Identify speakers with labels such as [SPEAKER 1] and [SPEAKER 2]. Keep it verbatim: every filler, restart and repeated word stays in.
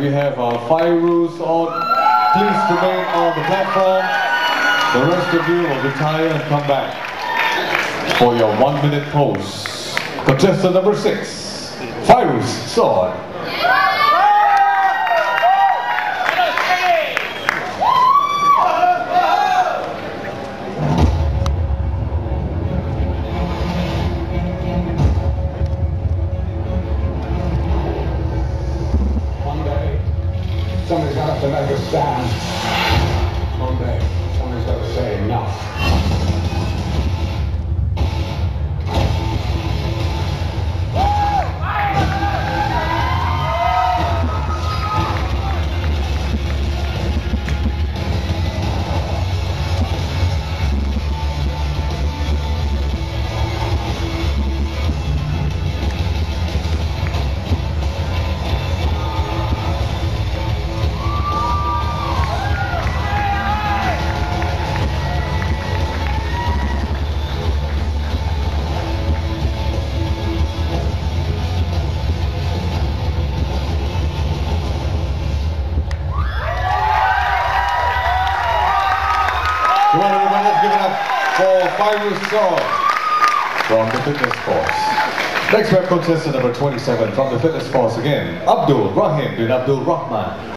[SPEAKER 1] we have uh, Fairuz Mohd. Please remain on the platform. The rest of you will retire and come back for your one-minute pose. Contestant number six, Fairuz Mohd.
[SPEAKER 2] Somebody's got to make a stand. One day, somebody's got to say enough.
[SPEAKER 1] Come on, everybody, let's give it up for Fairuz Mohd from the fitness force. Next we have contestant number twenty-seven from the fitness force again, Abdul Rahim bin Abdul Rahman.